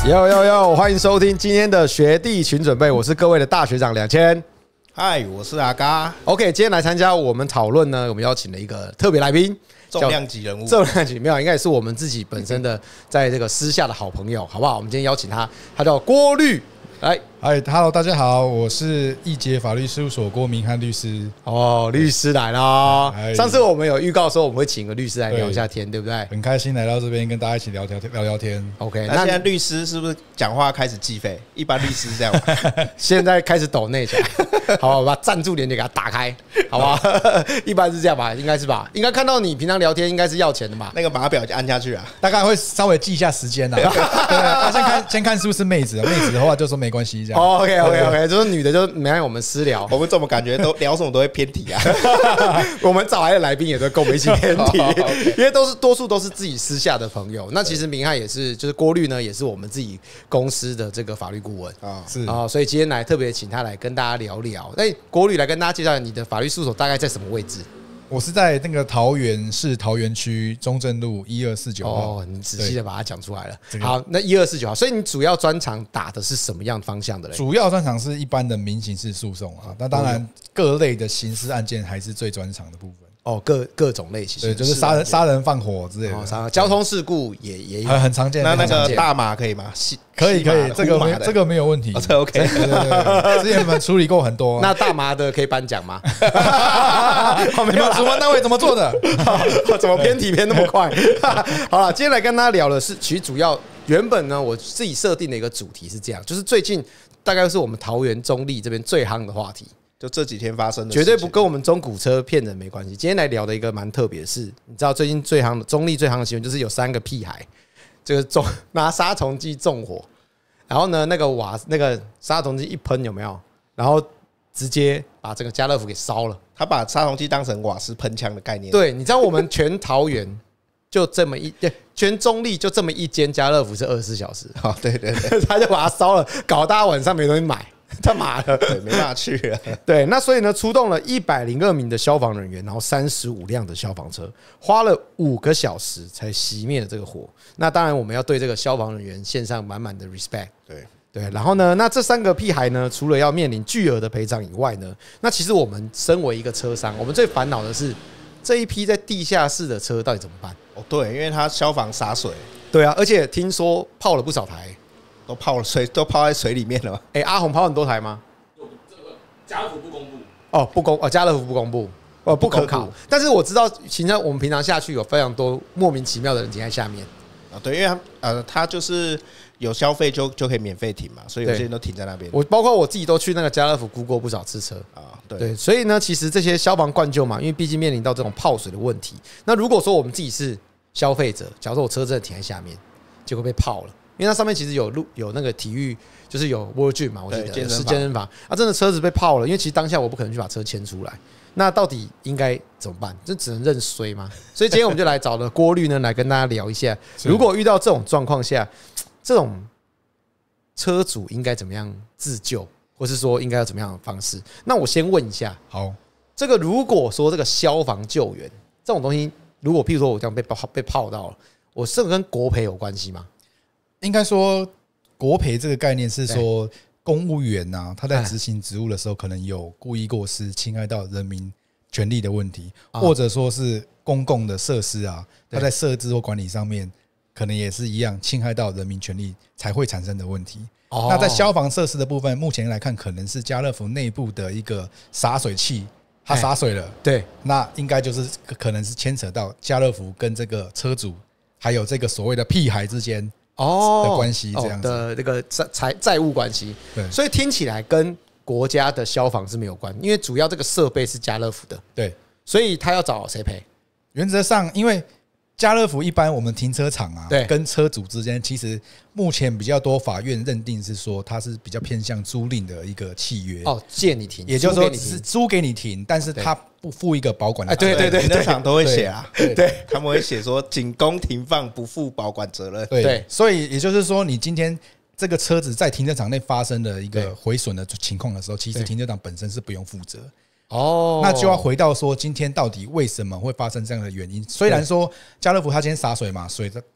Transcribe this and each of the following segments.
欢迎收听今天的学弟群准备，我是各位的大学长2000。 嗨，我是阿嘎。 OK， 今天来参加我们讨论呢，我们邀请了一个特别来宾， 重量级人物。 重量级没有，应该也是我们自己本身的在这个私下的好朋友，好不好？我们今天邀请他，他叫郭律。来， 嗨 ，Hello， 大家好，我是易杰法律事务所郭明翰律师。 哦，律师来了。上次我们有预告说我们会请个律师来聊一下天，对不对？ 很开心来到这边跟大家一起聊天。 OK， 那现在律师是不是讲话开始计费？一般律师是这样吗？ 现在开始抖内起来，好吧，我把赞助链接给他打开，好吧？一般是这样吧，应该是吧？应该看到你平常聊天应该是要钱的嘛？ 那个码表就按下去啊， 大概会稍微记一下时间啦。对，先看是不是妹子，妹子的话就说没关系这样。 OK， 就是女的就没让我们私聊。 我们怎么感觉都聊什么都会偏题啊？ 我们找来的来宾也都跟我们一起偏题，因为多数都是自己私下的朋友。那其实明翰也是，就是郭律呢，也是我们自己公司的这个法律顾问啊， 是啊，所以今天来特别请他来跟大家聊聊。郭律来跟大家介绍你的法律事务所大概在什么位置？ 我是在那个桃园市桃园区中正路1249号。 哦，你仔细的把它讲出来了。好，那1249号，所以你主要专长打的是什么样方向的嘞？ 主要专长是一般的民刑事诉讼啊，那当然各类的刑事案件还是最专长的部分。 哦，各种类型， 对，就是杀人放火之类的， 交通事故也很常见。 那个大麻可以吗？ 可以，这个没有问题， 这 OK。 之前我们处理过很多。 那大麻的可以颁奖吗？ 你们主办单位怎么做的？ 怎么偏题偏那么快？好了，今天来跟大家聊的是，其实主要原本呢，我自己设定的一个主题是这样，就是最近大概是我们桃园中立这边最夯的话题。 就这几天发生的， 绝对不跟我们中古车骗人没关系。今天来聊的一个蛮特别的是，你知道最近最夯的中立最夯的新闻，就是有3个屁孩，这个拿杀虫剂纵火，然后呢那个杀虫剂一喷有没有？然后直接把这个家乐福给烧了。 他把杀虫剂当成瓦斯喷枪的概念。 对，你知道我们全桃园就这么全中立就这么一间家乐福是24小时。 哦，对， 他就把它烧了，搞大家晚上没东西买。他妈的， 对，没办法去了。 对，那所以呢，出动了102名的消防人员，然后35辆的消防车，花了5个小时才熄灭了这个火。那当然，我们要对这个消防人员献上满满的 respect。对，然后呢，那这3个屁孩呢，除了要面临巨额的赔偿以外呢，那其实我们身为一个车商，我们最烦恼的是这一批在地下室的车到底怎么办？ 哦，对，因为他消防洒水。 对啊，而且听说泡了不少台。 都泡在水里面了。 阿红泡很多台吗？ 家乐福不公布。 家乐福不公布，不可考。但是我知道，其实我们平常下去有非常多莫名其妙的人停在下面。 对，因为他就是有消费就可以免费停嘛，所以有些人都停在那边。 包括我自己都去那个家乐福估过不少次车啊。对，所以呢，其实这些消防灌救嘛，因为毕竟面临到这种泡水的问题。那如果说我们自己是消费者，假如说我车真的停在下面，结果被泡了。因为它上面其实有那个体育，就是有 World Gym 嘛，我记得是健身房啊，真的车子被泡了。因为其实当下我不可能去把车牵出来，那到底应该怎么办？就只能认衰吗？所以今天我们就来找了郭律呢，来跟大家聊一下，如果遇到这种状况下，这种车主应该怎么样自救，或是说应该要怎么样的方式？那我先问一下， 好， 这个如果说这个消防救援这种东西，如果譬如说我这样被泡到了，我这个跟国赔有关系吗？ 应该说，国赔这个概念是说，公务员呐，他在执行职务的时候，可能有故意过失、侵害到人民权利的问题，或者说是公共的设施啊，他在设置或管理上面，可能也是一样侵害到人民权利才会产生的问题。那在消防设施的部分，目前来看，可能是家乐福内部的一个洒水器，它洒水了， 对， 那应该就是可能是牵扯到家乐福跟这个车主，还有这个所谓的屁孩之间。的关系这样子的这个债务关系，对，所以听起来跟国家的消防是没有关，因为主要这个设备是家乐福的， 对， 所以他要找谁赔？ 原则上，因为家乐福一般我们停车场啊， 对， 跟车主之间，其实目前比较多法院认定是说，它是比较偏向租赁的一个契约哦，借你停， 也就是说是租给你停，但是它不负一个保管的责任。 对， 停车场都会写啊， 对， 他们会写说仅供停放，不负保管责任。 对，所以也就是说，你今天这个车子在停车场内发生的一个毁损的情况的时候，其实停车场本身是不用负责。哦，那就要回到说，今天到底为什么会发生这样的原因？虽然说家乐福他今天洒水嘛，水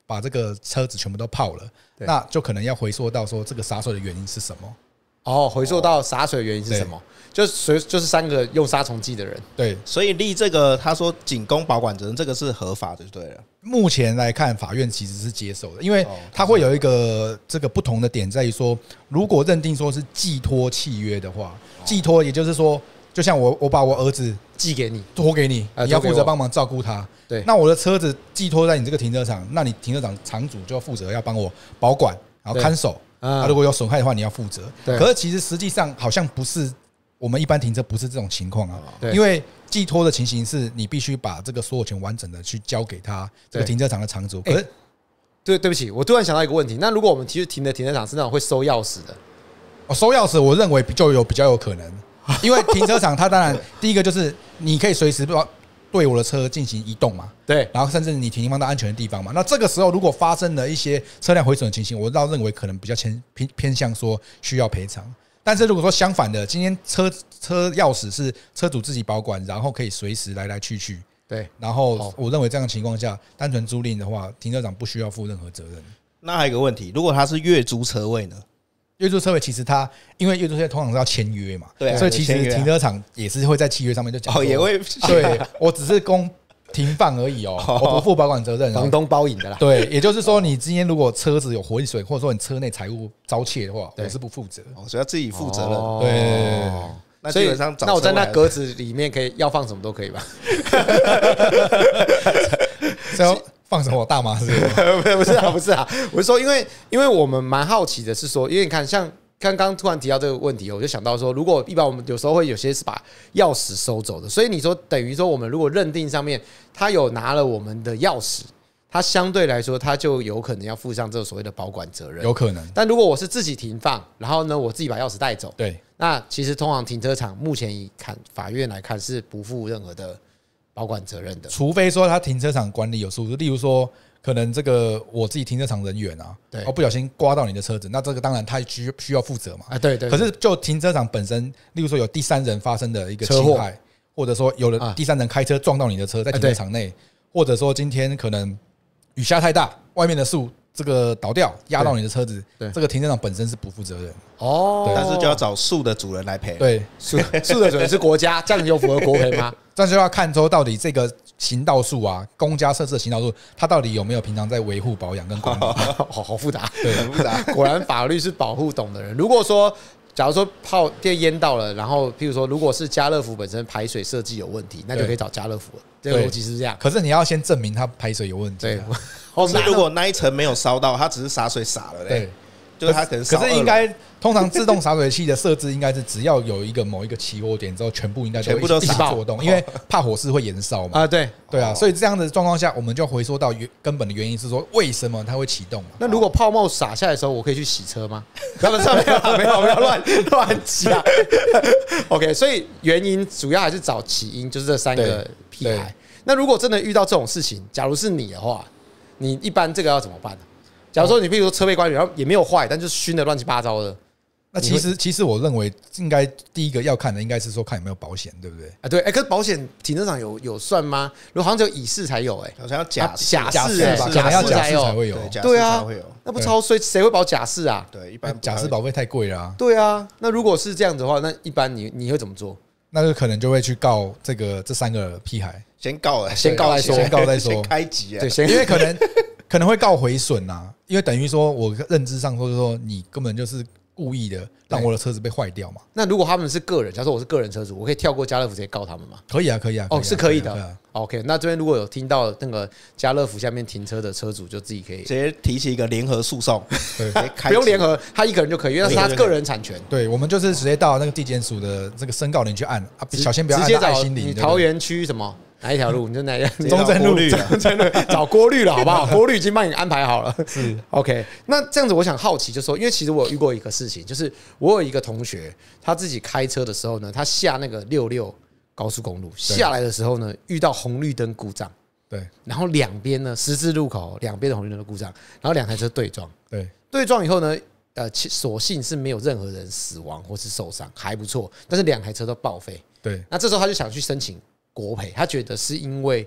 把这个车子全部都泡了，那就可能要回溯到说这个洒水的原因是什么。 哦，回溯到洒水的原因是什么？就是3个用杀虫剂的人。 对， 所以立这个他说仅供保管责任，这个是合法的，就对了。 目前来看，法院其实是接受的，因为它会有一个这个不同的点在于说，如果认定说是寄托契约的话，寄托也就是说，就像我把我儿子寄给你， 托给你，你要负责帮忙照顾他。 对， 那我的车子寄托在你这个停车场，那你停车场场主就要负责要帮我保管，然后看守。如果有损害的话，你要负责。可是其实实际上好像不是我们一般停车不是这种情况啊，因为寄托的情形是你必须把这个所有权完整的去交给他这个停车场的场主。可是对不起，我突然想到一个问题，那如果我们其实停的停车场是那种会收钥匙的， 收钥匙，我认为比较有可能，因为停车场它当然第一个就是你可以随时对我的车进行移动嘛， 对， 然后甚至你停放到安全的地方嘛。那这个时候如果发生了一些车辆毁损的情形，我倒认为可能比较偏向说需要赔偿。但是如果说相反的，今天车钥匙是车主自己保管，然后可以随时来去， 对， 然后我认为这样的情况下，单纯租赁的话，停车场不需要负任何责任。 那还有一个问题，如果他是月租车位呢？ 月租车位其实它因为月租车位通常是要签约嘛， 对， 所以其实停车场也是会在契约上面就讲也会对我只是供停放而已哦，我不负保管责任， 房东包赢的啦。 对，也就是说你今天如果车子有毁损，或者说你车内财物遭窃的话，我是不负责， 所以要自己负责任。 对， 那基本上那我在那格子里面可以要放什么都可以吧？ 放什么大麻是不是啊，我是说，因为我们蛮好奇的是说，因为你看，像刚刚突然提到这个问题，我就想到说，如果一般我们有时候会有些是把钥匙收走的，所以你说等于说，我们如果认定上面他有拿了我们的钥匙，他相对来说他就有可能要负上这个所谓的保管责任， 有可能。 但如果我是自己停放，然后呢我自己把钥匙带走， 对， 那其实通常停车场目前以法院来看是不负任何的保管责任的， 除非说他停车场管理有疏失，例如说可能这个我自己停车场人员啊，对，不小心刮到你的车子，那这个当然他需要负责嘛， 对。 可是就停车场本身，例如说有第三人发生的一个侵害，或者说有了第三人开车撞到你的车在停车场内，或者说今天可能雨下太大，外面的树这个倒掉压到你的车子，这个停车场本身是不负责任哦， 但是就要找树的主人来赔。 对， 树的主人是国家，这样有符合国赔吗？ 这样就要看说到底这个行道树啊，公家设置的行道树，它到底有没有平常在维护保养跟管理？ 好复杂， 对， 很复杂。 果然法律是保护懂的人。如果说假如说泡电淹到了，然后譬如说如果是家乐福本身排水设计有问题，那就可以找家乐福了。这个逻辑是这样。 可是你要先证明它排水有问题。 对， 或是如果那一层没有烧到，它只是洒水洒了，对，就是它可能。 可是应该通常自动洒水器的设置应该是只要有某一个起火点之后，全部应该全部都一起作动，因为怕火势会延烧嘛。 对啊，所以这样的状况下，我们就回溯到根本的原因是说，为什么它会启动嘛？ 那如果泡沫洒下来的时候，我可以去洗车吗？不要乱讲。OK， 所以原因主要还是找起因，就是这3个屁孩。那如果真的遇到这种事情，假如是你的话，你一般这个要怎么办呢？假如说你比如说车被关闭，然后也没有坏，但就是熏的乱七八糟的， 那其实我认为应该第一个要看的应该是说看有没有保险，对不对？ 对，可是保险停车场有算吗？如果好像只有乙式才有， 好像要甲式吧，可能要甲式才会有。 对啊，那不超衰，谁会保甲式啊？ 对，一般甲式保费太贵了啊。 对啊，那如果是这样子的话，那一般你会怎么做？ 那就可能就会去告这3个屁孩， 先告再说， 先开集， 对，因为可能会告毁损啊，因为等于说我认知上或者说你根本就是故意的让我的车子被坏掉嘛。 那如果他们是个人，假如说我是个人车主，我可以跳过家乐福直接告他们吗？ 可以啊， 是可以的。OK， 那这边如果有听到那个家乐福下面停车的车主，就自己可以直接提起一个联合诉讼， 不用联合，他一个人就可以，因为是他个人产权。 对，我们就是直接到那个地检署的这个申告铃去按啊，小心不要按爱心铃。 你桃园区什么？哪一条路？你就哪中正路， 找郭律了，好不好？郭律已经帮你安排好了。 是 OK。那这样子，我想好奇，就是说，因为其实我有遇过一个事情，就是我有一个同学，他自己开车的时候呢，他下那个66高速公路下来的时候呢，遇到红绿灯故障。 对。 然后两边呢，十字路口两边的红绿灯的故障，然后2台车对撞。 对。 对撞以后呢，所幸是没有任何人死亡或是受伤，还不错。但是2台车都报废。 对。 那这时候他就想去申请国赔，他觉得是因为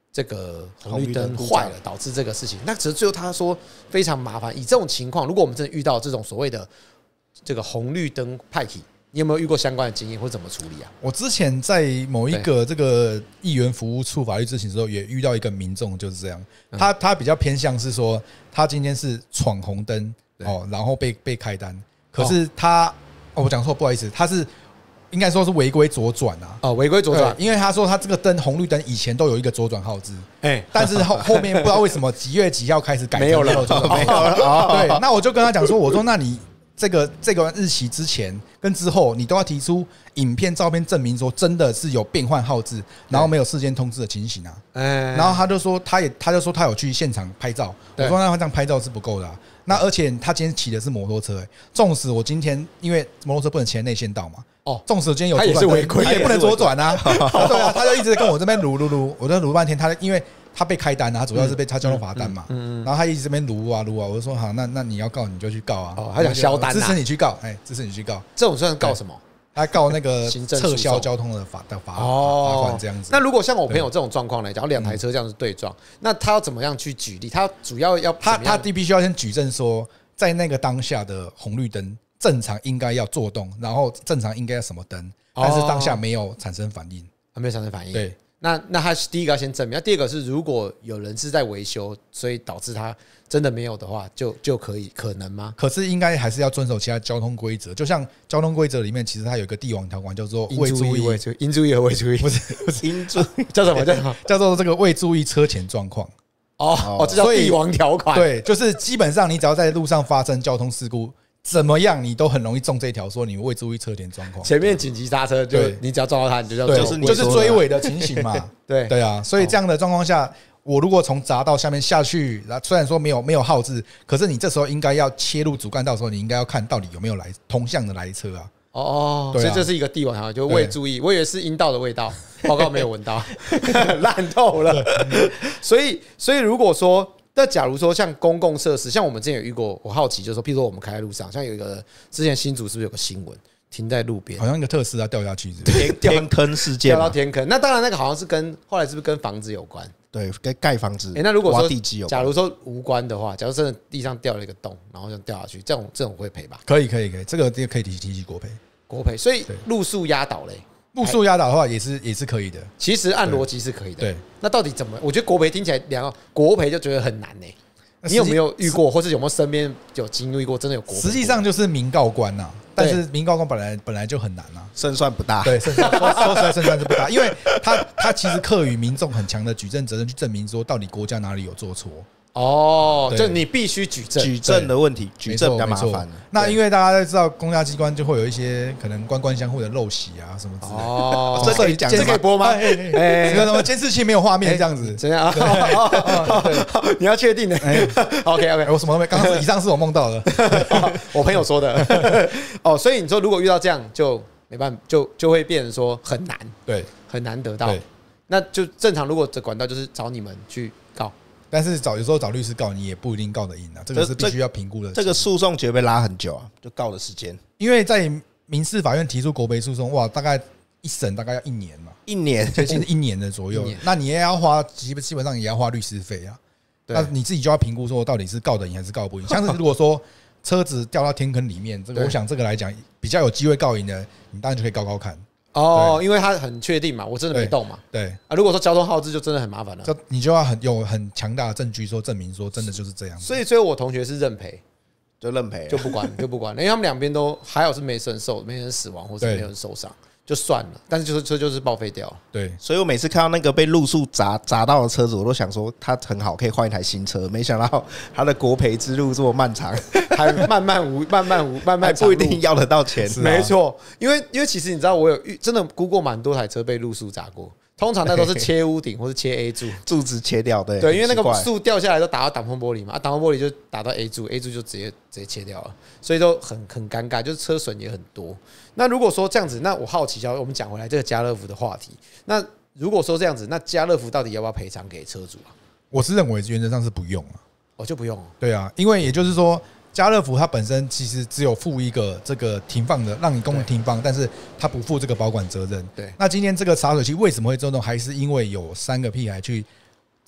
这个红绿灯坏了，导致这个事情。那只是最后他说非常麻烦。以这种情况，如果我们真的遇到这种所谓的这个红绿灯派系，你有没有遇过相关的经验，或怎么处理啊？ 我之前在某一个这个议员服务处法律咨询的时候，也遇到一个民众就是这样，他比较偏向是说，他今天是闯红灯哦，然后被开单，可是他我讲错，不好意思，他是。应该说是违规左转啊！ 哦，违规左转， 因为他说他这个灯红绿灯以前都有一个左转号志，但是后面不知道为什么几月几号开始改没有了，没有了。对，那我就跟他讲说，我说那你这个日期之前跟之后，你都要提出影片、照片证明说真的是有变换号志，然后没有事先通知的情形啊。然后他就说他有去现场拍照，我说那他这样拍照是不够的啊。那而且他今天骑的是摩托车，纵使我今天因为摩托车不能骑内线道嘛。纵使今天有左转，他也是违规，也不能左转啊。对啊，他就一直跟我这边撸，我在撸半天。他因为他被开单啊，他主要是被他交通罚单嘛。然后他一直这边撸啊，我就说好，那你要告你就去告啊。 他想销单， 支持你去告，支持你去告。 这种算告什么？ 他告那个撤销交通的罚款这样子。 那如果像我朋友这种状况来讲，两台车这样子对撞，那他要怎么样去举例？他主要要他必须要先举证说，在那个当下的红绿灯。正常应该要作动，然后正常应该要什么灯，但是当下没有产生反应， 没有产生反应。 对， 那他第一个要先证明，那第二个是如果有人是在维修，所以导致他真的没有的话，就可能吗？ 可是应该还是要遵守其他交通规则，就像交通规则里面，其实它有一个帝王条款叫做未注意、 应注意和未注意，不是应注意叫什么？ 叫做这个未注意车前状况。 这叫帝王条款。 对，就是基本上你只要在路上发生交通事故。怎么样，你都很容易中这条，说你未注意车前状况。 前面紧急刹车，就你只要撞到他，你就叫就是追尾的情形嘛。对啊，所以这样的状况下，我如果从匝道下面下去，虽然说没有号志，可是你这时候应该要切入主干道的时候，你应该要看到底有没有同向的来车啊。 所以这是一个帝王条款，就未注意，我以为是阴道的味道，报告没有闻到，烂透了。所以如果说。那假如说像公共设施，像我们之前有遇过，我好奇就是说，譬如说我们开在路上，像有一个之前新竹是不是有个新闻，停在路边， 好像一个特斯拉掉下去， 天坑事件， 掉到天坑。那当然，那个好像是后来是不是跟房子有关？ 对，跟盖房子。 那如果说假如说无关的话，假如真的地上掉了一个洞，然后就掉下去，这种会赔吧？ 可以，这个可以提起国赔。 所以路树压倒嘞。 路树压倒的话也是可以的， 其实按逻辑是可以的。 对， 那到底怎么？我觉得国赔听起来国赔就觉得很难呢。你有没有遇过，或是有没有身边有经历过真的有国赔？ 实际上就是民告官呐，但是民告官本来就很难啊， 胜算不大。 对，说实在胜算是不大，因为他其实课予民众很强的举证责任，去证明说到底国家哪里有做错。 就你必须举证的问题，举证比较麻烦。 那因为大家都知道，公家机关就会有一些可能官相护的陋习啊什么之类的。 这可以播吗？ 什么监视器没有画面这样子？ 怎样？你要确定的。OK， 我什么都没。刚刚以上是我梦到的， 我朋友说的。所以你说如果遇到这样，就没办法，就会变成说很难， 对， 很难得到。那就正常，如果这管道就是找你们去告。 但是有时候找律师告你也不一定告得赢啊，这个是必须要评估的。 这个诉讼绝对拉很久啊，就告的时间。 因为在民事法院提出国赔诉讼，哇，大概一审大概要1年嘛 ，1年接近1年的左右。那你也要花，基本上也要花律师费啊。那你自己就要评估说到底是告得赢还是告不赢。像是如果说车子掉到天坑里面，这个我想这个来讲比较有机会告赢的，你当然就可以告看。 因为他很确定嘛，我真的没动嘛。 对啊，如果说交通号志就真的很麻烦了， 你就要有很强大的证据说证明说真的就是这样。 所以最后我同学是认赔， 就认赔， 就不管，因为他们两边都还好是没人死亡或是没人受伤。就算了，但是车就是报废掉了。 对， 所以我每次看到那个被路树砸到的车子，我都想说它很好，可以换一台新车。没想到它的国赔之路这么漫长， 还慢慢不一定要得到钱。 没错，因为其实你知道，我有真的估过蛮多台车被路树砸过。通常那都是切屋顶或是切 A 柱子切掉，对， 因为那个树掉下来都打到挡风玻璃嘛，挡风玻璃就打到 A 柱就直接切掉了，所以都很尴尬，就是车损也很多。那如果说这样子，那我好奇，我们讲回来这个家乐福的话题，那如果说这样子，那家乐福到底要不要赔偿给车主啊？ 我是认为原则上是不用啊， 就不用。 对啊，因为也就是说。家乐福它本身其实只有付一个这个停放的，让你公共停放，但是它不负这个保管责任。 对， 那今天这个茶水器为什么会震动？还是因为有3个屁孩去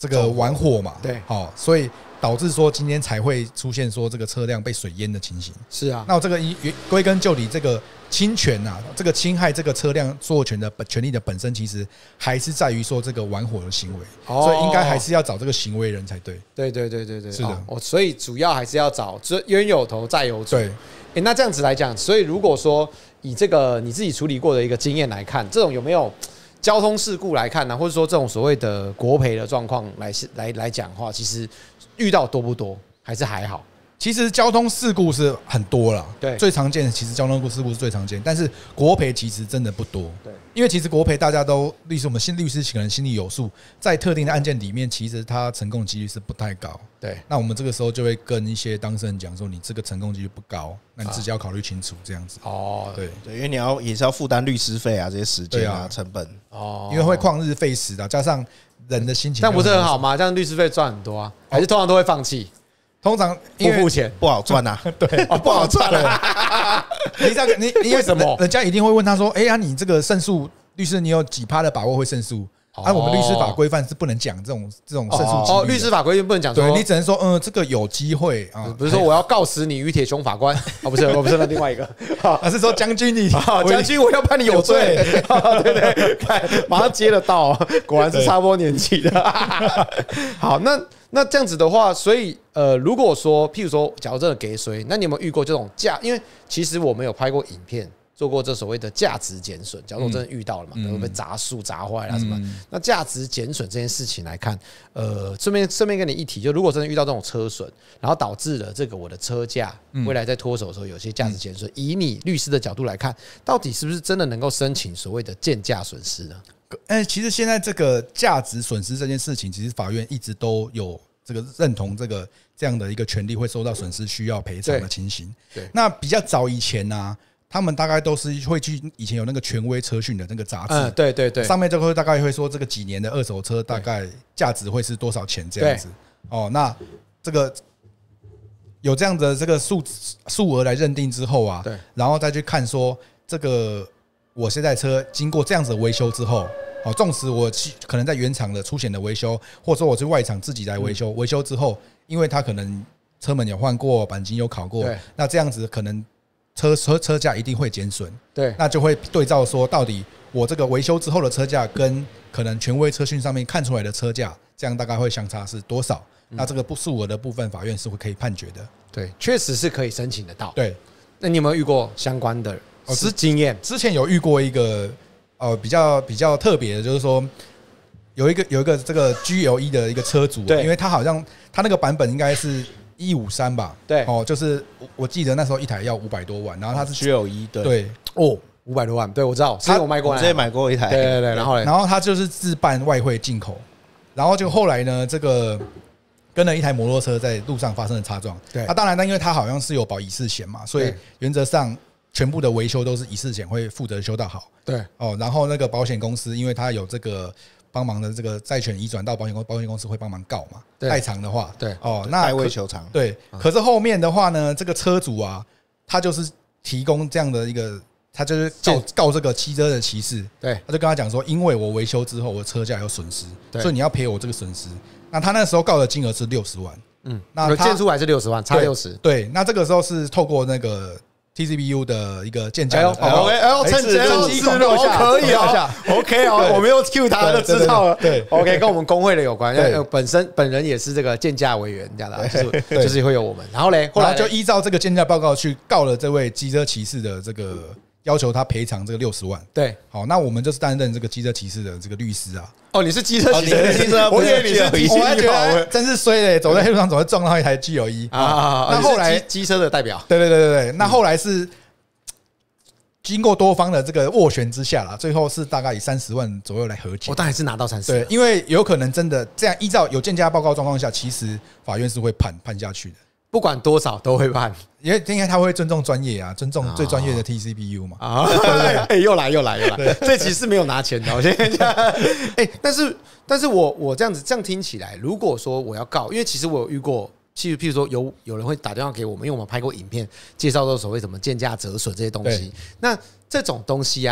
这个玩火嘛， 对， 好，所以导致说今天才会出现说这个车辆被水淹的情形。 是啊， 那这个归根究底，这个侵权啊，这个侵害这个车辆所有权的权利的本身，其实还是在于说这个玩火的行为，所以应该还是要找这个行为人才对。 对， 是的， 所以主要还是要找冤有头债有主。 对， 那这样子来讲，所以如果说以这个你自己处理过的一个经验来看，这种有没有交通事故来看呢、或者说这种所谓的国赔的状况来讲的话，其实遇到多不多，还是还好？ 其实交通事故是很多啦， 对， 最常见的其实交通事故是最常见，但是国赔其实真的不多， 对， 因为其实国赔大家都我们律师可能心里有数，在特定的案件里面，其实它成功几率是不太高， 对， 那我们这个时候就会跟一些当事人讲说，你这个成功几率不高，那你自己要考虑清楚这样子。对， 因为你也是要负担律师费啊，这些时间啊成本因为会旷日费时的，加上人的心情， 这样不是很好吗？这样律师费赚很多啊，还是通常都会放弃？ 通常不付钱不好赚啊， 对， 不好赚啊。 你为什么？人家一定会问他说：“哎呀，你这个胜诉律师，你有几%的把握会胜诉？”我们律师法规范是不能讲这种胜诉几率。 律师法规范不能讲， 对你只能说这个有机会啊， 不是说我要告死你于铁雄法官不是，我不是那另外一个， 是说将军将军我要判你有罪，对，看马上接得到，果然是差不多年纪的。好，那这样子的话，所以如果说譬如说，假如真的给谁，那你有没有遇过这种因为其实我们有拍过影片。做过这所谓的价值减损，假如我真的遇到了嘛，可能被砸树砸坏了什么？那价值减损这件事情来看，顺便跟你一提，就如果真的遇到这种车损，然后导致了这个我的车价未来在脱手的时候有些价值减损，以你律师的角度来看，到底是不是真的能够申请所谓的鉴价损失呢？ 其实现在这个价值损失这件事情，其实法院一直都有这个认同这样的一个权利会受到损失需要赔偿的情形。 对， 那比较早以前呢？他们大概都是会去以前有那个权威车讯的那个杂志， 对， 上面就会大概会说这个几年的二手车大概价值会是多少钱这样子。那这个有这样的这个数额来认定之后啊，对，然后再去看说这个我这台车经过这样子的维修之后，纵使我可能在原厂的出险的维修，或者说我去外厂自己来维修，维修之后，因为它可能车门有换过，钣金有烤过，那这样子可能。车价一定会减损， 对， 那就会对照说，到底我这个维修之后的车价跟可能权威车讯上面看出来的车价，这样大概会相差是多少？那这个数额的部分，法院是会可以判决的。 对，确实是可以申请得到。 对， 那你有没有遇过相关的经验？ 之前有遇过一个比较特别的，就是说有一个这个 GLE 的一个车主，因为他好像他那个版本应该是。153吧， 对， 就是我记得那时候一台要500多万，然后它是 GLE， 对 ，500多万，对我知道，我卖过， 直接买过一台， 对，然后他就是自办外汇进口，然后就后来呢，这个跟了一台摩托车在路上发生了擦撞， 对， 当然，因为他好像是有保乙式险嘛，所以原则上全部的维修都是乙式险会负责修到好， 对， 然后那个保险公司因为他有这个。帮忙的这个债权移转到保险公司会帮忙告嘛？太长的话， 对那代位求偿， 对。可是后面的话呢，这个车主啊，他就是提供这样的一个，他就是告这个汽车的骑士， 对， 他就跟他讲说，因为我维修之后我车价有损失，所以你要赔我这个损失。那他那时候告的金额是60万， 那建出来是60万，差60， 对。那这个时候是透过那个。TCBU 的一个鉴价趁机广告下可以啊 ，OK 哦，我没有 Q 他就知道了，对 ，OK， 跟我们工会的有关，本人也是这个鉴价委员这样的，就是会有我们，然后嘞，后来就依照这个鉴价报告去告了这位机车骑士的这个要求他赔偿这个60万， 对， 好，那我们就是担任这个机车骑士的这个律师啊。 你是机车骑士， 我以为你是 GLE，真是衰嘞！走在路上总会撞到一台 GLE 啊。那后来机车的代表， 对，那后来是经过多方的这个斡旋之下啦，最后是大概以30万左右来和解。 我当然是拿到30万， 对，因为有可能真的这样依照有鉴价报告状况下，其实法院是会判下去的。 不管多少都会判， 因为他会尊重专业啊，尊重最专业的 TCBU 嘛。 又来，这其实没有拿钱的。我先讲，但是我这样听起来，如果说我要告，因为其实我有遇过，譬如说有人会打电话给我们，因为我们拍过影片介绍到所谓什么鉴价折损这些东西。那这种东西啊，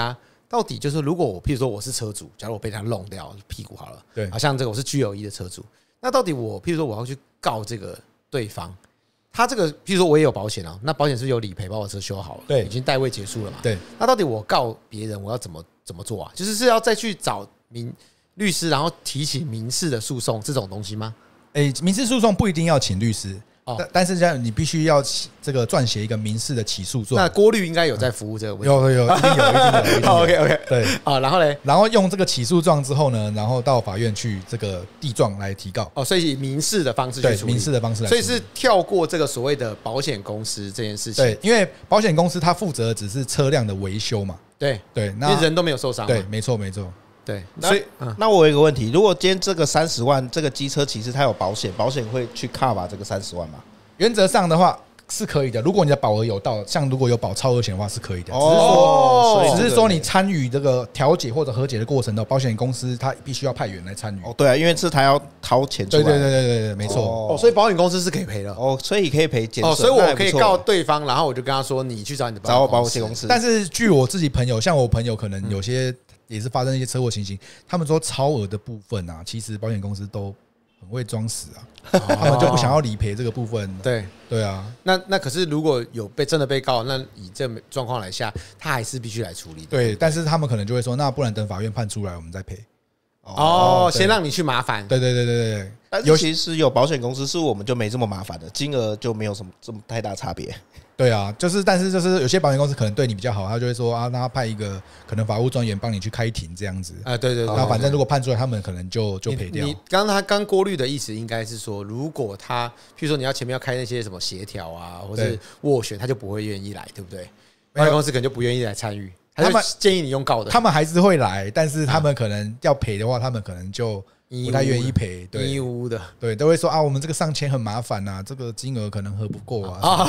到底就是如果我譬如说我是车主，假如我被他弄掉屁股好了， 对， 好像这个我是G21的车主，那到底我譬如说我要去告这个对方，他这个譬如说我也有保险啊，那保险是有理赔把我车修好了， 对， 已经代位结束了嘛， 对， 那到底我告别人我要怎么做啊？就是要再去找律师，然后提起民事的诉讼这种东西吗？ 民事诉讼不一定要请律师。但是这样，你必须要这个撰写一个民事的起诉状。 那郭律应该有在服务这个问题， 有，一定有。 OK， 对啊，然后嘞， 然后用这个起诉状之后呢，然后到法院去这个递状来提告。 所以以民事的方式去处理， 民事的方式来处理， 所以是跳过这个所谓的保险公司这件事情。 对，因为保险公司它负责只是车辆的维修嘛。 对， 那因为人都没有受伤。 对，没错。 对，所以那我有一个问题，如果今天这个30万，这个机车骑士他有保险，保险会去 cover 这个30万吗？ 原则上的话是可以的，如果你的保额有到，像如果有保超额险的话是可以的。只是说你参与这个调解或者和解的过程的，保险公司它必须要派员来参与。 对啊，因为是他要掏钱出来。 对，没错。 所以保险公司是可以赔的。 所以可以赔减损。 所以我可以告对方，然后我就跟他说，你去找你的保险公司。 但是据我自己朋友，像我朋友可能有些也是发生一些车祸情形，他们说超额的部分啊，其实保险公司都很会装死啊，他们就不想要理赔这个部分。对啊， 那可是如果有真的被告，那以这状况来下，他还是必须来处理的。 对，但是他们可能就会说，那不然等法院判出来，我们再赔。 先让你去麻烦。 对。 但是其实有保险公司，是我们就没这么麻烦的，金额就没有什么这么太大差别。 对啊，但是有些保险公司可能对你比较好，他就会说啊，那他派一个可能法务专员帮你去开庭这样子。 对。 那反正如果判出来，他们可能就赔掉。 你刚郭律的意思应该是说，如果他譬如说你要前面要开那些什么协调啊，或是斡旋，他就不会愿意来，对不对？保险公司可能就不愿意来参与，他们建议你用告的。 他们还是会来，但是他们可能要赔的话，他们可能就不太愿意赔， 义务的， 对，都会说啊，我们这个上千很麻烦啊，这个金额可能合不过啊。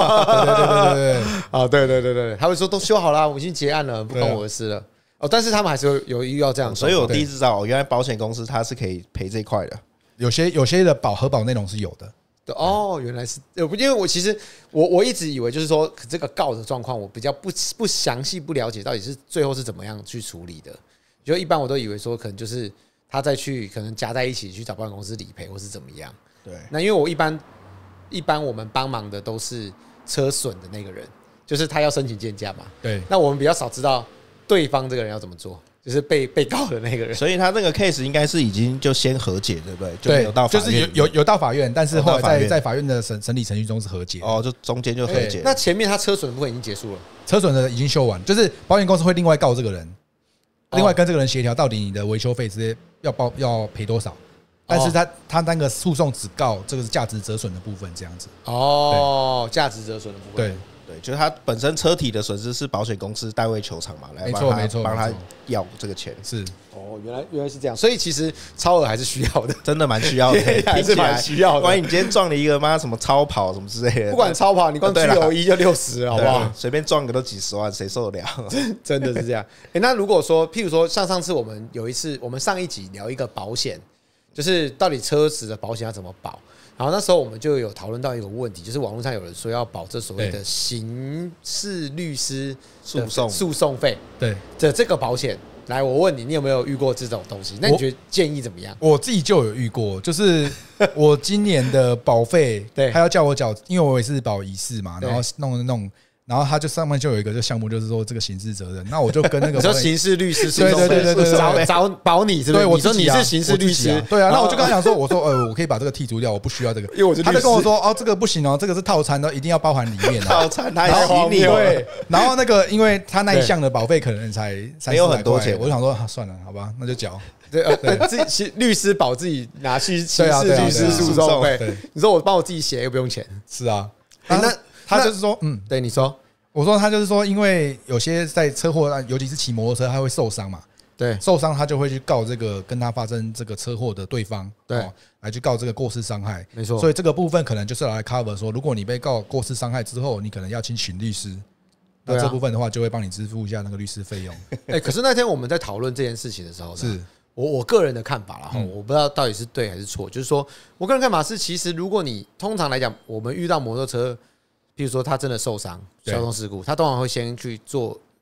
对，他会说都修好了，我已经结案了，不关我的事了。但是他们还是有遇到这样， 所以我第一次知道，原来保险公司它是可以赔这一块的。 有些的核保内容是有的。 原来是，因为我其实我一直以为就是说这个告的状况，我比较不详细不了解到底是最后是怎么样去处理的。就一般我都以为说可能就是他再去可能加在一起去找保险公司理赔或是怎么样。 对， 那因为我一般我们帮忙的都是车损的那个人，就是他要申请鉴价嘛。 对， 那我们比较少知道对方这个人要怎么做。就是被告的那个人， 所以他那个 case 应该是已经就先和解，对不对？就没有到法院， 就是有到法院，但是后来在法院的审理程序中是和解。 就中间就和解。 那前面他车损的部分已经结束了， 车损的已经修完，就是保险公司会另外告这个人，另外跟这个人协调到底你的维修费直接要赔多少。但是他那个诉讼只告这个是价值折损的部分，这样子。 价值折损的部分。 对，就是他本身车体的损失是保险公司代位求偿嘛，来帮他要这个钱。 是原来是这样，所以其实超额还是需要的， 真的蛮需要的， 还是蛮需要的。 万一你今天撞了一个什么超跑什么之类的， 不管超跑，你光G91就60，好不好？ 随便撞个都几十万，谁受得了？ 真的是这样。那如果说，譬如说，像上次我们上一集聊一个保险，就是到底车子的保险要怎么保。然后那时候我们就有讨论到一个问题，就是网络上有人说要保这所谓的刑事律师诉讼费， 对， 这个保险。来，我问你，你有没有遇过这种东西？那你觉得建议怎么样？ 我自己就有遇过，就是我今年的保费，他要叫我缴，因为我也是保疑似嘛，然后弄。然后他就上面就有一个项目，就是说这个刑事责任。那我就跟那个你说刑事律师诉讼对找保你是不是？ 对，我说你是刑事律师， 对啊。那我就跟他讲说，我说我可以把这个剔除掉，我不需要这个。因为他就跟我说这个不行哦，这个是套餐的，一定要包含里面。 套餐他还洗你对。然后那个，因为他那一项的保费可能才没有很多钱， 我就想说算了，好吧，那就缴。 对，自己律师保自己拿去刑事律师诉讼费。你说我帮我自己写又不用钱， 是啊。 那他就是说， 对，你说。 我说他就是说，因为有些在车祸，尤其是骑摩托车，他会受伤嘛。 对， 受伤他就会去告这个跟他发生这个车祸的对方， 对， 来去告这个过失伤害。 没错， 所以这个部分可能就是来 cover 说，如果你被告过失伤害之后，你可能要请律师，那这部分的话就会帮你支付一下那个律师费用。 可是那天我们在讨论这件事情的时候， 是我个人的看法啦，我不知道到底是对还是错。就是说我个人看法是，其实如果你通常来讲，我们遇到摩托车。譬如说他真的受伤，交通事故，他通常会先去做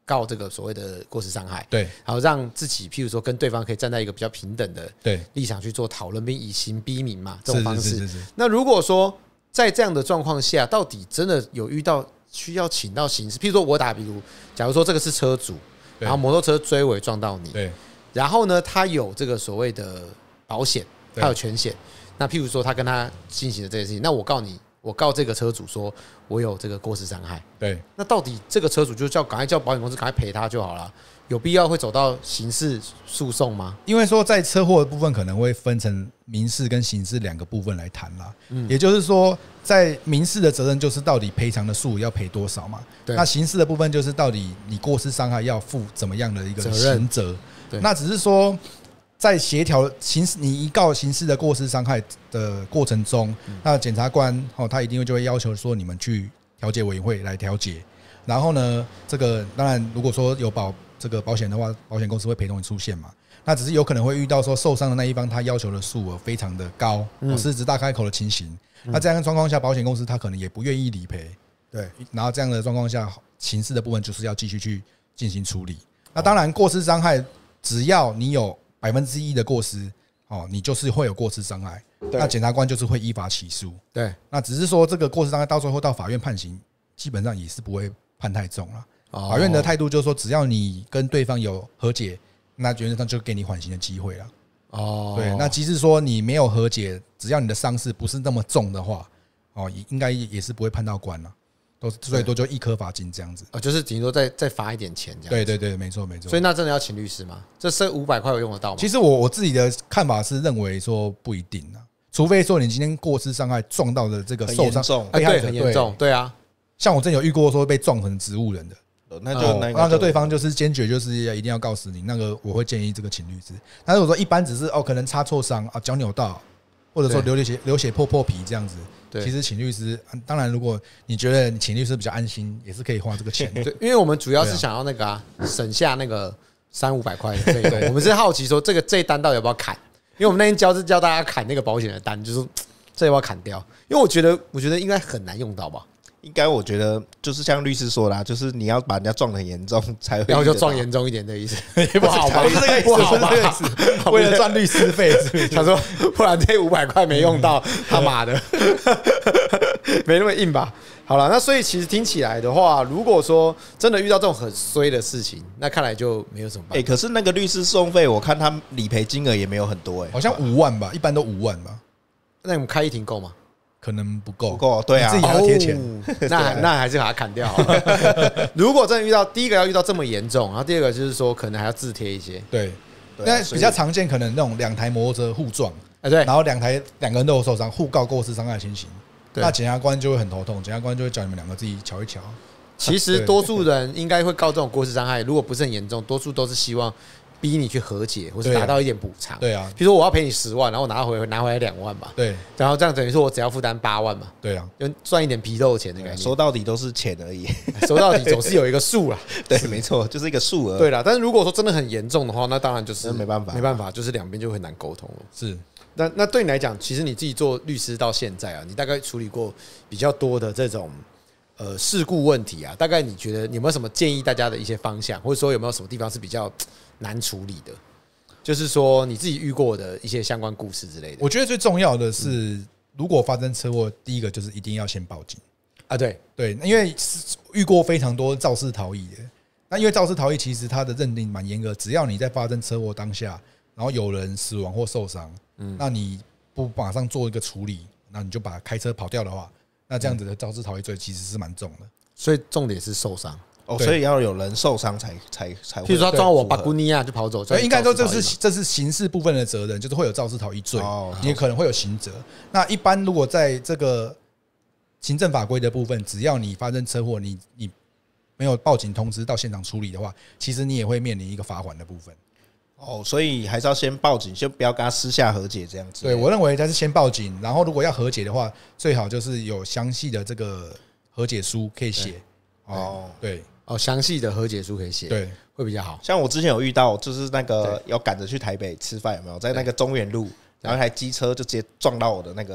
告这个所谓的过失伤害， 对， 然后让自己譬如说跟对方可以站在一个比较平等的立场去做讨论，并以刑逼民嘛，这种方式。那如果说在这样的状况下，到底真的有遇到需要请到刑事，譬如说我打比如，假如说这个是车主，然后摩托车追尾撞到你，对，然后呢，他有这个所谓的保险，他有全险。那譬如说他跟他进行的这件事情，那我告你，我告这个车主说我有这个过失伤害，对，那到底这个车主就赶快叫保险公司赶快赔他就好了，有必要会走到刑事诉讼吗？ 因为说在车祸的部分可能会分成民事跟刑事2个部分来谈啦，也就是说在民事的责任就是到底赔偿的数额要赔多少嘛，那刑事的部分就是到底你过失伤害要负怎么样的一个刑责，那只是说在协调你一告刑事的过失伤害的过程中，那检察官他一定就会要求说你们去调解委员会来调解，然后呢，这个当然如果说有这个保险的话，保险公司会陪同你出现嘛。那只是有可能会遇到说受伤的那一方他要求的数额非常的高，狮子大开口的情形。那这样的状况下，保险公司他可能也不愿意理赔，对。然后这样的状况下，刑事的部分就是要继续去进行处理。那当然，过失伤害只要你有1%的过失，你就是会有过失伤害。那检察官就是会依法起诉。对，那只是说这个过失伤害到最后到法院判刑，基本上也是不会判太重了。法院的态度就是说，只要你跟对方有和解，那原则上就给你缓刑的机会了。对，那即使说你没有和解，只要你的伤势不是那么重的话，应该也是不会判到关了。最多就1颗罚金这样子， 就是顶多再罚一点钱这样子。 对，没错。 所以那真的要请律师吗？这500块有用得到吗？ 其实我自己的看法是认为说不一定啊，除非说你今天过失伤害撞到的这个受伤对，很严重，对啊。 像我之前有遇过说被撞成植物人的，那个对方就是坚决就是一定要告死你，那个我会建议这个请律师。但是我说一般只是可能擦挫伤啊，脚扭到，或者说流血破皮这样子。其实请律师，当然如果你觉得你请律师比较安心，也是可以花这个钱。 对，因为我们主要是想要那个省下那个300-500块的费用。我们是好奇说这一单到底要不要砍？因为我们那天教大家砍那个保险的单，就是这要不要砍掉？因为我觉得应该很难用到吧。 应该我觉得就是像律师说啦，就是你要把人家撞得很严重才会， 然后就撞严重一点的意思，不好吧？ 不好吧？为了赚律师费， 他说不然这500块没用到，他妈的，没那么硬吧？好了，那所以其实听起来的话，如果说真的遇到这种很衰的事情，那看来就没有什么办法。 可是那个律师诉讼费，我看他理赔金额也没有很多， 好像5万吧，一般都5万吧。 那你们开一庭够吗？ 可能不够， 对啊， 自己还要贴钱， 那还是把它砍掉好了。如果真的遇到第一个要遇到这么严重，然后第二个就是说可能还要自贴一些， 对，那比较常见，可能那种2台摩托车互撞， 对， 然后两个人都有受伤，互告过失伤害情形，那检察官就会很头痛，检察官就会叫你们2个自己瞧一瞧。 其实多数人应该会告这种过失伤害，如果不是很严重，多数都是希望逼你去和解，或是达到一点补偿。 对啊， 比如说我要赔你10万，然后我拿回来2万嘛。对，然后这样等于说我只要负担8万嘛。 对啊， 就赚一点皮肉钱的概念。 说到底都是钱而已， 说到底总是有一个数啦。 对，没错，就是一个数额。 对啦，但是如果说真的很严重的话，那当然就是没办法，就是2边就很难沟通了。 是， 那对你来讲，其实你自己做律师到现在啊，你大概处理过比较多的这种事故问题啊，大概你觉得你有没有什么建议大家的一些方向，或者说有没有什么地方是比较难处理的？就是说你自己遇过的一些相关故事之类的。 我觉得最重要的是，如果发生车祸，第一个就是一定要先报警啊。对， 因为遇过非常多肇事逃逸的。那因为肇事逃逸其实它的认定蛮严格，只要你在发生车祸当下，然后有人死亡或受伤，那你不马上做一个处理，那你就把开车跑掉的话，那这样子的肇事逃逸罪其实是蛮重的。 所以重点是受伤。 所以要有人受伤才会。 譬如说他撞我巴古尼亚就跑走， 应该说这是刑事部分的责任，就是会有肇事逃逸罪，你可能会有刑责。那一般如果在这个行政法规的部分，只要你发生车祸，你没有报警通知到现场处理的话，其实你也会面临一个罚款的部分。 所以还是要先报警，先不要跟他私下和解这样子。 对，我认为他是先报警，然后如果要和解的话，最好就是有详细的这个和解书可以写。对。 详细的和解书可以写，对，会比较好。 像我之前有遇到，就是那个要赶着去台北吃饭，有没有在那个中原路，然后一台机车就直接撞到我的那个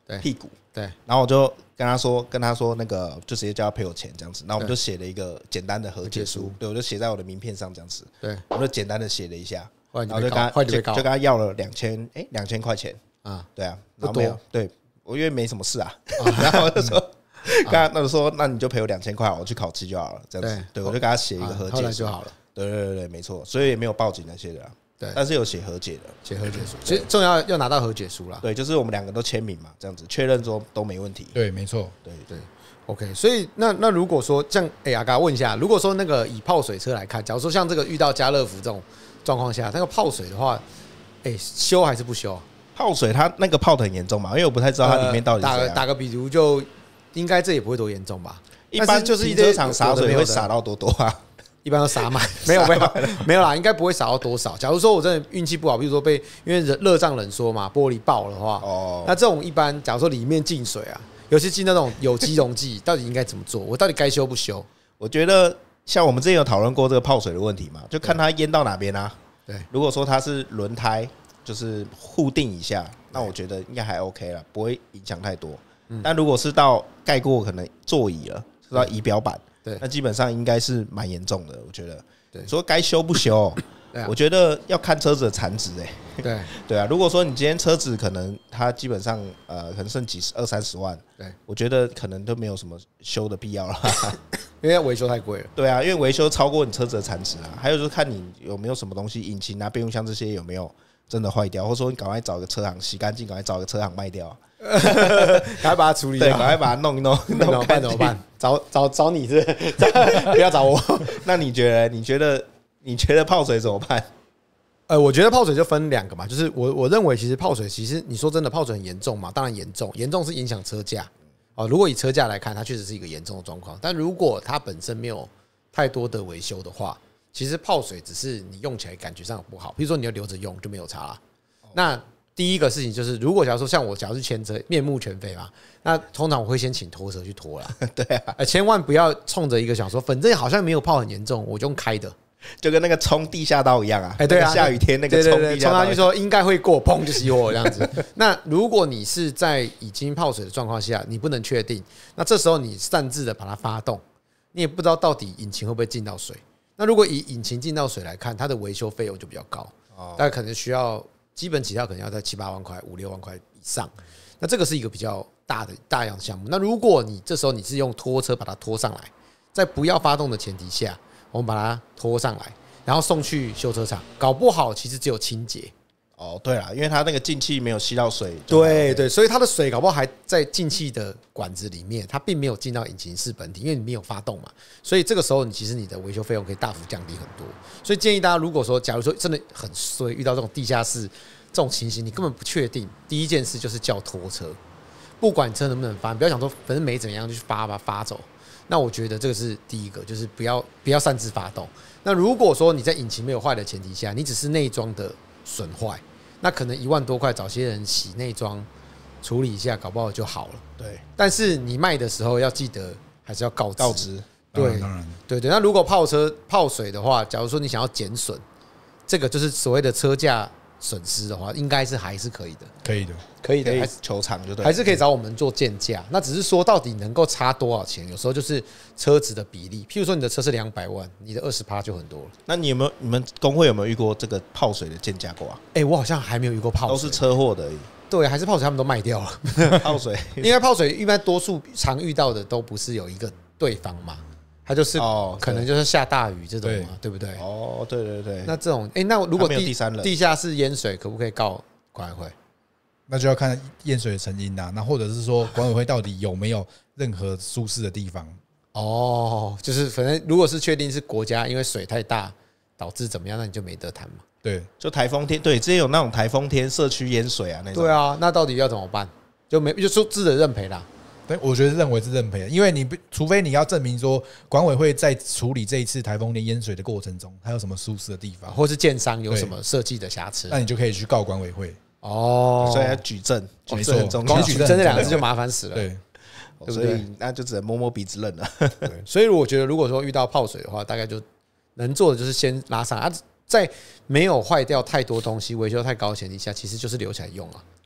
屁股， 对， 然后我就跟他说那个就直接叫他赔我钱这样子，然后我们就写了一个简单的和解书，对，我就写在我的名片上这样子，对，我就简单的写了一下，然后就跟他要了2000块钱啊，对啊，不多，对我因为没什么事啊，然后我就说。刚那说，那你就赔我2000块，我去考期就好了，这样子。对，我就跟他写一个和解就好了。 对，没错，所以也没有报警那些的。对，但是有写和解的， 写和解书。其实重要要拿到和解书啦。 对，就是我们2个都签名嘛，这样子确认说都没问题。 对，没错。 对 ，OK。所以那如果说这样，阿嘎问一下，如果说那个以泡水车来看，假如说像这个遇到家乐福这种状况下，那个泡水的话，修还是不修？ 泡水它那个泡的很严重嘛，因为我不太知道它里面到底打个比如就。应该这也不会多严重吧？ 一般就是停车场洒水会洒到多啊？ 一般都洒满，没有啦，应该不会洒到多少。假如说我真的运气不好，比如说因为热胀冷缩嘛，玻璃爆的话，那这种一般假如说里面进水啊，尤其进那种有机溶剂，到底应该怎么做？我到底该修不修？ 我觉得像我们之前有讨论过这个泡水的问题嘛，就看它淹到哪边啊。 对， 如果说它是轮胎就是互定一下，那我觉得应该还 OK 啦，不会影响太多。但如果是到盖过可能座椅了，是到仪表板，对，那基本上应该是蛮严重的。我觉得，对，说该修不修，我觉得要看车子的产值，对啊。如果说你今天车子可能它基本上可能剩20-30万，对，我觉得可能都没有什么修的必要了， 因为维修太贵了。 对啊，因为维修超过你车子的产值啊。还有就是看你有没有什么东西，引擎啊、变速箱这些有没有真的坏掉，或者说你赶快找个车行洗干净，赶快找个车行卖掉。 赶快把它处理掉， 对，赶快把它弄一弄。 怎么办？找你是不要找我。 那你觉得泡水怎么办？ 我觉得泡水就分2个嘛，就是我认为其实泡水，其实你说真的泡水很严重嘛，当然严重是影响车价哦。如果以车价来看，它确实是一个严重的状况。但如果它本身没有太多的维修的话，其实泡水只是你用起来感觉上不好，比如说你要留着用就没有差了。那第一个事情就是，如果假如说像我，假如是前车面目全非嘛，那通常我会先请拖车去拖啦。 对啊， 千万不要冲着一个想说，反正好像没有泡很严重，我就用开的， 就跟那个冲地下道一样啊。 对啊， 下雨天那个冲地下道， 冲下去说应该会过，砰就熄火这样子。那如果你是在已经泡水的状况下，你不能确定，那这时候你擅自的把它发动，你也不知道到底引擎会不会进到水。那如果以引擎进到水来看，它的维修费用就比较高，大概可能需要。基本起跳可能要在7-8万块、5-6万块以上，那这个是一个比较大样的项目。那如果你这时候你是用拖车把它拖上来，在不要发动的前提下，我们把它拖上来，然后送去修车厂，搞不好其实只有清洁。 哦，对了，因为它那个进气没有吸到水， 对，所以它的水搞不好还在进气的管子里面，它并没有进到引擎室本体，因为你没有发动嘛，所以这个时候其实你的维修费用可以大幅降低很多。所以建议大家，如果说假如说真的很衰，遇到这种地下室这种情形，你根本不确定，第一件事就是叫拖车，不管车能不能发，你不要想说反正没怎样就去把它发走。那我觉得这个是第一个，就是不要擅自发动。那如果说你在引擎没有坏的前提下，你只是内装的损坏，那可能1万多块找些人洗内装处理一下，搞不好就好了。对，但是你卖的时候要记得还是要告知。对，对。那如果泡水的话，假如说你想要减损，这个就是所谓的车价损失的话，应该是还是可以的。可以的，还是球场就对， 还是可以找我们做鉴价。那只是说到底能够差多少钱，有时候就是车子的比例。譬如说你的车是200万，你的20%就很多了。 那你们工会有没有遇过这个泡水的鉴价过啊？ 我好像还没有遇过泡水， 都是车祸的而已。 对，还是泡水他们都卖掉了。 泡水， 因为泡水一般多数常遇到的都不是有一个对方嘛，它就是可能就是下大雨这种嘛，对不对？ 哦，对。 那这种那如果第三人地下室淹水，可不可以告管委会？ 那就要看淹水的成因啦，那或者是说管委会到底有没有任何疏失的地方？ 就是反正如果是确定是国家因为水太大导致怎么样，那你就没得谈嘛。 对， 就台风天，对，之前有那种台风天社区淹水啊那种。 对啊，那到底要怎么办？就说自己认赔啦。 对，我觉得认为是认赔的，因为除非你要证明说管委会在处理这一次台风天淹水的过程中，还有什么疏失的地方， 或是建商有什么设计的瑕疵， 那你就可以去告管委会。 所以要举证，举证很重要。 光举证这2个字就麻烦死了。 对， 所以那就只能摸摸鼻子认了。 对，所以我觉得如果说遇到泡水的话，大概就能做的就是先拉上在没有坏掉太多东西、维修太高的前提下，其实就是留起来用啊。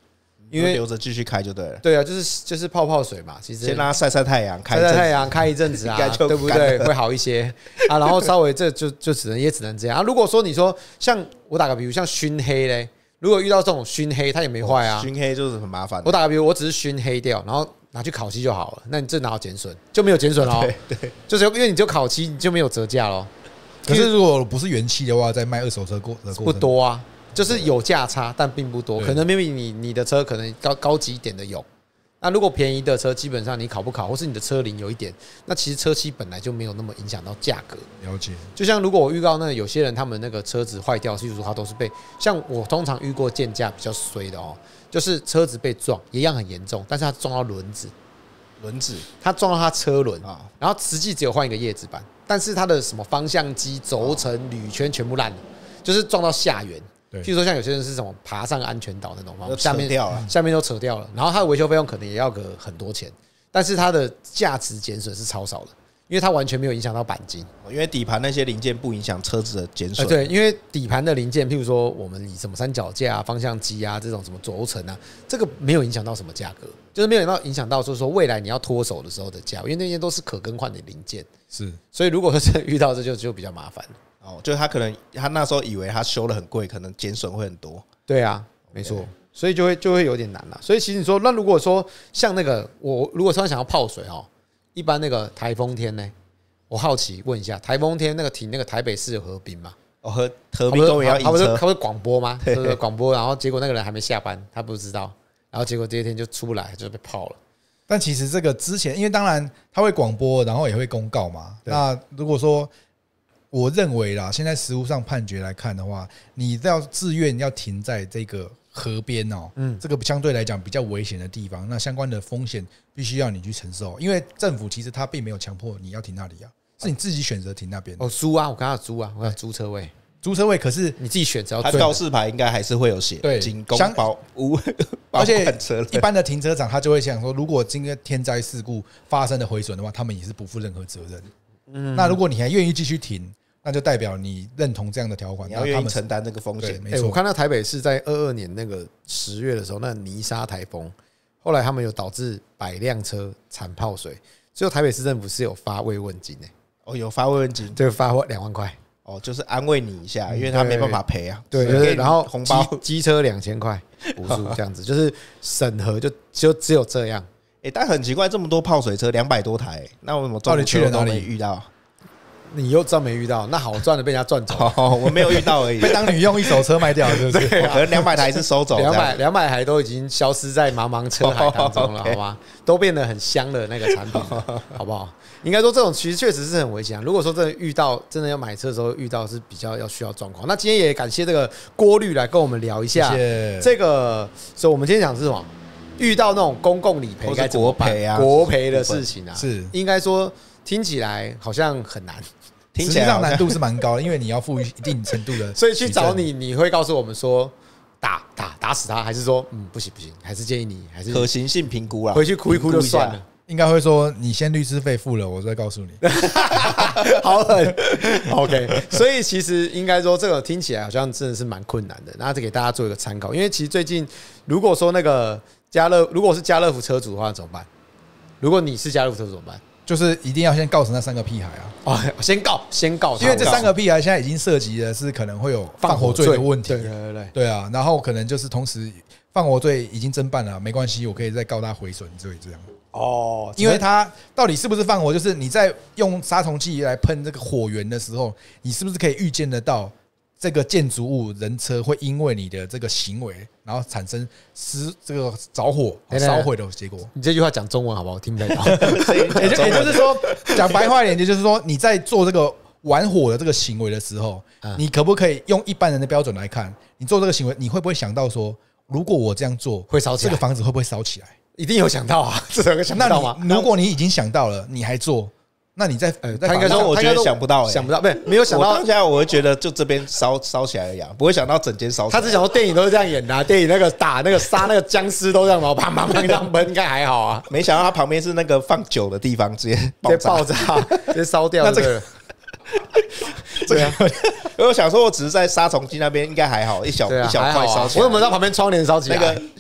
因为留着继续开就对了。 对啊，就是泡水嘛，其实先让它晒晒太阳， 晒晒太阳开一阵子啊，对不对？会好一些啊。然后稍微这就只能这样啊。如果说你说像我打个比如像熏黑嘞，如果遇到这种熏黑，它也没坏啊。 熏黑就是很麻烦。 我打个比如，我只是熏黑掉，然后拿去烤漆就好了。那你这哪有减损？就没有减损喽。 对， 就是因为你就烤漆，你就没有折价喽。 可是如果不是原漆的话，在卖二手车不多啊。就是有价差，但并不多。可能 maybe 你的车可能高级一点的有，那如果便宜的车，基本上你考不考，或是你的车龄有一点，那其实车漆本来就没有那么影响到价格。 了解。 就像如果我遇到那有些人他们那个车子坏掉，例如说他都是被像我通常遇过件价比较衰的哦，就是车子被撞一样很严重，但是他撞到轮子，他撞到他车轮啊，然后实际只有换一个叶子板，但是他的什么方向机、轴承、铝圈全部烂了，就是撞到下缘。譬如说像有些人是什么爬上安全岛那种，下面都扯掉了，然后它的维修费用可能也要个很多钱，但是它的价值减损是超少的，因为它完全没有影响到钣金， 因为底盘那些零件不影响车子的减损。 对，因为底盘的零件，譬如说我们以什么三脚架啊、方向机啊这种什么轴承啊，这个没有影响到什么价格，就是没有影响到说未来你要脱手的时候的价，因为那些都是可更换的零件， 是， 所以如果是遇到这就比较麻烦了。 就他可能他那时候以为他修的很贵，可能减损会很多。 对啊，没错，所以就会有点难了。所以其实你说，那如果说像那个我如果突然想要泡水哦，一般那个台风天呢，我好奇问一下，台风天那个停那个台北市的河滨嘛？ 河滨公园要迎车， 他会广播吗？对，广播，然后结果那个人还没下班，他不知道，然后结果第二天就出不来，就被泡了。 但其实这个之前，因为当然他会广播，然后也会公告嘛。那如果说我认为啦，现在实务上判决来看的话，你要自愿要停在这个河边哦，这个相对来讲比较危险的地方，那相关的风险必须要你去承受，因为政府其实他并没有强迫你要停那里啊，是你自己选择停那边。 哦，租啊，我刚刚租啊，我要租车位， 可是你自己选择。 他告示牌应该还是会有写， 对， 仅供而且一般的停车场他就会想说，如果今天天灾事故发生的毁损的话，他们也是不负任何责任。那如果你还愿意继续停，那就代表你认同这样的条款， 你要愿意承担这个风险。 没错， 我看到台北市在22年那个10月的时候，那泥沙台风，后来他们有导致100辆车惨泡水，最后台北市政府是有发慰问金有发慰问金， 对，发2万块。 就是安慰你一下，因为他没办法赔啊。 对，然后红包机车2000块补助这样子，就是审核就只有这样。 但很奇怪，这么多泡水车200多台，那为什么到底去了哪里没遇到？ 你又真没遇到，那好赚的被人家赚走。 我没有遇到而已， 被当女用一手车卖掉，是不是？ 可能200台是收走 ，200台都已经消失在茫茫车海当中了，好吗？都变得很香的那个产品，好不好？应该说这种其实确实是很危险。如果说真的遇到，真的要买车的时候遇到是比较需要状况。那今天也感谢这个郭律来跟我们聊一下这个。所以我们今天讲是什么？遇到那种公共理赔该怎么办？国赔的事情啊， 是应该说听起来好像很难。 实际上难度是蛮高的，因为你要负一定程度的， 所以去找你会告诉我们说打死他，还是说不行，还是建议你还是可行性评估啦， 回去哭一哭就算了。 应该会说你先律师费付了，我再告诉你。 好狠 ，OK。所以其实应该说这个听起来好像真的是蛮困难的，那这给大家做一个参考。因为其实最近如果说那个如果是家乐福车主的话怎么办？如果你是家乐福车主怎么办？ 就是一定要先告诉那3个屁孩啊！ 先告， 因为这3个屁孩现在已经涉及的是可能会有放火罪的问题。对啊，然后可能就是同时放火罪已经侦办了，没关系，我可以再告他毁损罪这样。因为他到底是不是放火，就是你在用杀虫剂来喷这个火源的时候，你是不是可以预见得到这个建筑物、人车会因为你的这个行为，然后产生这个着火、烧毁的结果？ 你这句话讲中文好不好？听不太懂。 也就是说，讲白话一点，就是说你在做这个玩火的这个行为的时候，你可不可以用一般人的标准来看，你做这个行为，你会不会想到说，如果我这样做会烧起来， 这个房子会不会烧起来？ 一定有想到啊，这有个想到吗？ 如果你已经想到了，你还做？那你在他应该说，我觉得想不到， 想不到，没有想到。 当下我会觉得就这边烧起来而已，不会想到整间烧起来。 他只想说电影都是这样演的啊，电影那个打那个杀那个僵尸都这样嘛，砰砰砰这样喷，应该还好啊。 没想到他旁边是那个放酒的地方，直接爆炸， 直接烧掉。那这个， 对啊，我想说，我只是在杀虫剂那边应该还好，一小块烧起来。 我怎么到旁边窗帘烧起来？ 那个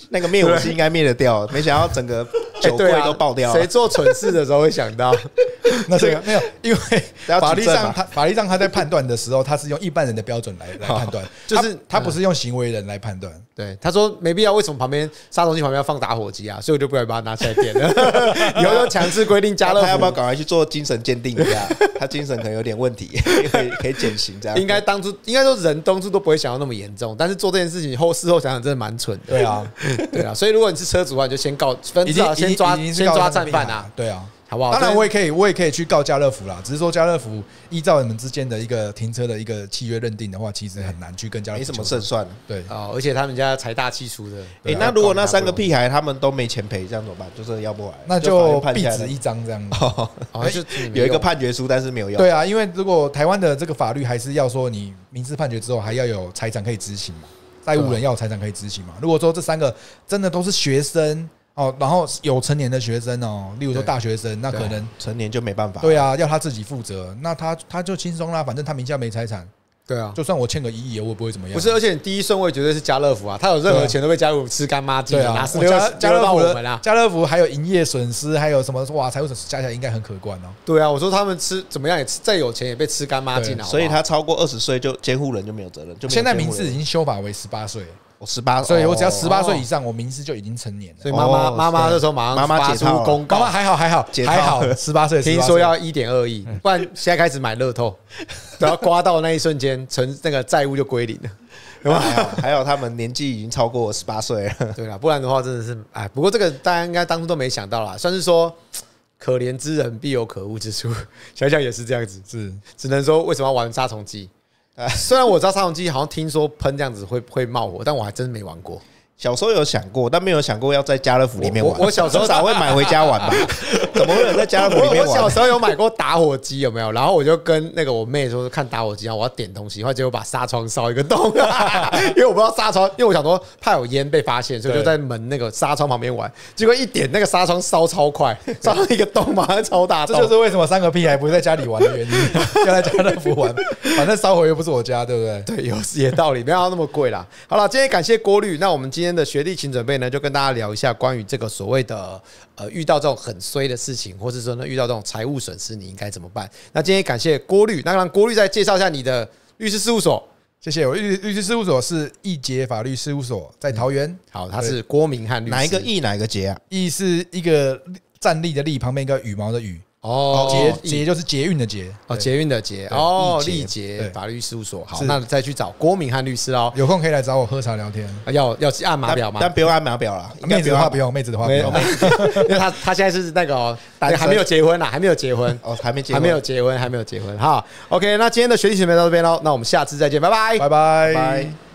那个灭火器应该灭得掉，没想到整个酒柜都爆掉了。 谁做蠢事的时候会想到？ 那这个没有，因为法律上他在判断的时候，他是用一般人的标准来判断，就是他不是用行为人来判断。 对，他说没必要，为什么旁边杀虫剂旁边要放打火机啊？所以我就不敢把它拿起来点了。以后就强制规定家乐福， 他要不要赶快去做精神鉴定一下？他精神可能有点问题，可以减刑这样。 应该说人当初都不会想到那么严重，但是做这件事情事后想想真的蛮蠢的。 对啊， 对啊，所以如果你是车主的话，你就先先抓战犯啊。 对啊。 好不好？ 当然，我也可以去告家乐福啦。只是说家乐福依照你们之间的一个停车的一个契约认定的话，其实很难去跟家乐福没什么胜算。 对而且他们家财大气粗的。 那如果那3个屁孩他们都没钱赔，这样怎么办？就是要不来， 那就壁纸一张这样。 就有一个判决书，但是没有用。 对啊，因为如果台湾的这个法律还是要说，你民事判决之后还要有财产可以执行嘛，债务人要有财产可以执行嘛。如果说这3个真的都是学生。然后有成年的学生例如说大学生，那可能成年就没办法。 对啊，要他自己负责，那他就轻松啦，反正他名下没财产。 对啊， 就算我欠个1亿，我也不会怎么样。 不是，而且第一顺位绝对是家乐福啊，他有任何钱都被家乐福吃干妈净，拿家乐福还有营业损失，还有什么哇，财务损失加起来应该很可观哦。 对啊，我说他们吃怎么样，也再有钱也被吃干妈净了。 所以他超过20岁就监护人就没有责任。 现在民事已经修法为18岁。 18， 所以我只要18岁以上，我民事就已经成年了。 所以妈妈那时候马上发出公告， 妈妈还好，18岁， 听说要1.2亿，不然现在开始买乐透，都要刮到那一瞬间，那个债务就归零了。 还有他们年纪已经超过18岁了。 对啦，不然的话真的是不过这个大家应该当初都没想到啦，算是说可怜之人必有可恶之处，想想也是这样子，是只能说为什么要玩杀虫剂？虽然我知道杀虫剂好像听说喷这样子会冒火，但我还真没玩过。 小时候有想过，但没有想过要在家乐福里面玩。 我小时候少会买回家玩吧？怎么会有在家乐福里面玩？ 我小时候有买过打火机，有没有？然后我就跟那个我妹说看打火机，然后我要点东西，然后结果把纱窗烧一个洞，因为我不知道纱窗，因为我想说怕有烟被发现，所以就在门那个纱窗旁边玩。结果一点那个纱窗烧超快，烧到一个洞马上超大洞。 这就是为什么3个屁孩不在家里玩的原因，要在家乐福玩，反正烧毁又不是我家，对不对？ 对，有道理，没有那么贵啦。好了，今天感谢郭律，那我们今天的学弟请准备呢，就跟大家聊一下关于这个所谓的遇到这种很衰的事情，或是说呢遇到这种财务损失，你应该怎么办？那今天感谢郭律，那让郭律再介绍一下你的律师事务所。 谢谢，我律师事务所是义杰法律事务所，在桃园。 好，他是郭明翰律师。 哪一个义，哪一个杰啊？ 义是一个站立的立，旁边一个羽毛的羽。捷就是捷运的捷捷运的捷立捷法律事务所。好，那再去找郭明翰律师哦。 有空可以来找我喝茶聊天。 要按码表吗？ 但不用按码表了。 妹子的话不用，妹子的话不用， 因为他现在是那个还没有结婚啦，还没有结婚还没结婚。 好 ，OK， 那今天的学弟学妹到这边喽，那我们下次再见，拜拜， 拜拜。